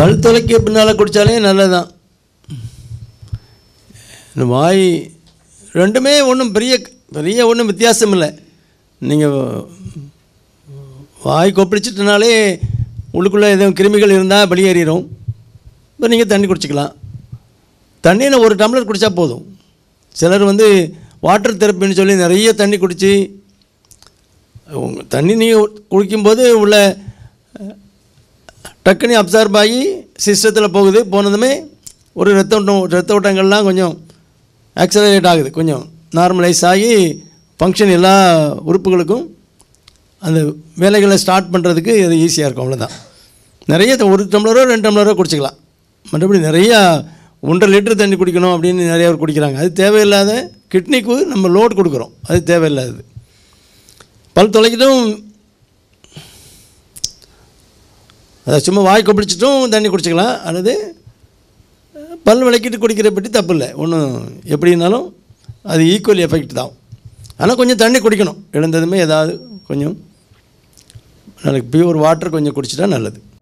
பல் துளைக்க பின்னால் குடித்தாலே நல்லதுதான். இந்த வாய் ரெண்டுமே ஒன்றும் பெரிய ஒன்றும் வித்தியாசம் இல்லை. நீங்கள் வாய் கொப்பளிச்சிட்டனாலே உள்ளுக்குள்ளே எதுவும் கிருமிகள் இருந்தால் வெளியேறிடும். இப்போ நீங்கள் தண்ணி குடிச்சிக்கலாம். தண்ணியை 1 டம்ளர் குடித்தா போதும். சிலர் வாட்டர் தெரப்பின்னு சொல்லி நிறைய தண்ணி குடித்து, தண்ணி நீங்கள் குடிக்கும்போது உள்ள டக்குனி அப்சார்ப் ஆகி சிஸ்டத்தில் போகுது. போனதுமே ஒரு ரத்த ஓட்டங்கள்லாம் கொஞ்சம் ஆக்சலரேட் ஆகுது, கொஞ்சம் நார்மலைஸ் ஆகி ஃபங்க்ஷன் எல்லா உறுப்புகளுக்கும் அந்த வேலைகளை ஸ்டார்ட் பண்ணுறதுக்கு அது ஈஸியாக இருக்கும். அவ்வளோதான். நிறைய 1 டம்ளரோ 2 டம்ளரோ குடிச்சிக்கலாம். மற்றபடி நிறையா 1.5 லிட்டர் தண்ணி குடிக்கணும் அப்படின்னு நிறையா பேர் குடிக்கிறாங்க. அது தேவையில்லாத, கிட்னிக்கு நம்ம லோட் கொடுக்குறோம், அது தேவையில்லாதது. பல் துளைக்கிட்டும் அதை சும்மா வாய் கொப்பளிச்சிட்டும் தண்ணி குடிச்சிக்கலாம், அல்லது பல் விளக்கிட்டு குடிக்கிற பற்றி தப்பு இல்லை. ஒன்றும் எப்படின்னாலும் அது ஈக்குவல் எஃபெக்ட் தான். ஆனால் கொஞ்சம் தண்ணி குடிக்கணும். எழுந்ததுமே ஏதாவது கொஞ்சம் நாளைக்கு பியூர் வாட்டர் கொஞ்சம் குடிச்சிட்டா நல்லது.